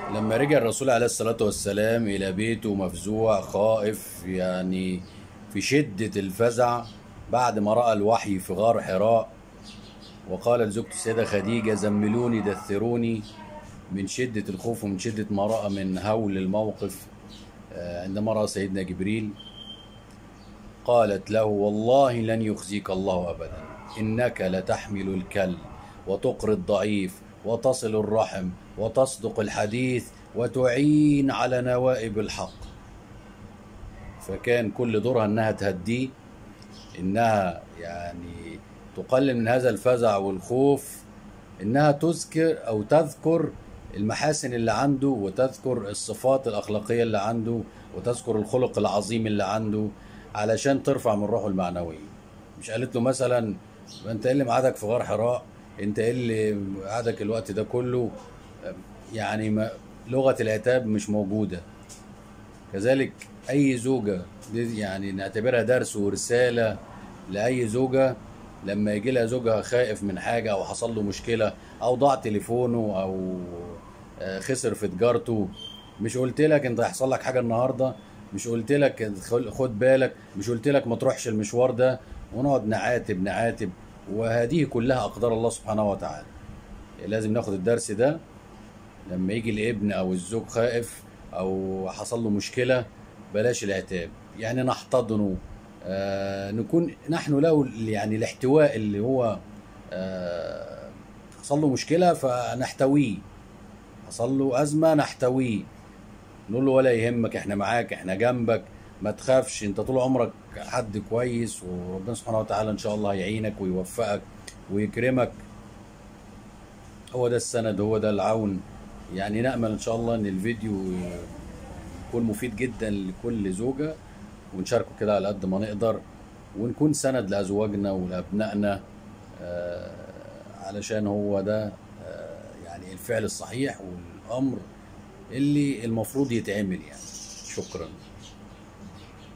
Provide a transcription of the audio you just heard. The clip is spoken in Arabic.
لما رجع الرسول عليه الصلاة والسلام إلى بيته مفزوع خائف، يعني في شدة الفزع، بعد ما رأى الوحي في غار حراء، وقال لزوجته السيدة خديجة: زملوني دثروني، من شدة الخوف ومن شدة ما رأى من هول الموقف. عندما رأى سيدنا جبريل قالت له: والله لن يخزيك الله أبدا، إنك لتحمل الكل وتقري الضعيف وتصل الرحم وتصدق الحديث وتعين على نوائب الحق. فكان كل دورها إنها تهديه، إنها يعني تقلل من هذا الفزع والخوف، إنها تذكر أو تذكر المحاسن اللي عنده، وتذكر الصفات الأخلاقية اللي عنده، وتذكر الخلق العظيم اللي عنده، علشان ترفع من روحه المعنوية. مش قالت له مثلا: انت ايه اللي مقعدك في غار حراء، انت ايه اللي قعدك الوقت ده كله؟ يعني ما لغة العتاب مش موجودة. كذلك اي زوجة، دي يعني نعتبرها درس ورسالة لأي زوجة، لما يجي لها زوجها خائف من حاجة أو حصل له مشكلة أو ضاع تليفونه أو خسر في تجارته، مش قلت لك أنت هيحصل لك حاجة النهاردة؟ مش قلت لك خد بالك؟ مش قلت لك ما تروحش المشوار ده؟ ونقعد نعاتب نعاتب، وهذه كلها أقدار الله سبحانه وتعالى. لازم ناخد الدرس ده لما يجي الابن أو الزوج خائف أو حصل له مشكلة. بلاش العتاب، يعني نحتضنه، نكون نحن له يعني الاحتواء، اللي هو حصل له مشكلة فنحتويه، حصل له أزمة نحتويه، نقول له: ولا يهمك، احنا معاك، احنا جنبك، ما تخافش، انت طول عمرك حد كويس، وربنا سبحانه وتعالى ان شاء الله يعينك ويوفقك ويكرمك. هو ده السند، هو ده العون. يعني نأمل ان شاء الله ان الفيديو يكون مفيد جدا لكل زوجة، ونشاركه كده على قد ما نقدر، ونكون سند لأزواجنا ولأبنائنا، علشان هو ده يعني الفعل الصحيح والأمر اللي المفروض يتعمل يعني. شكرا.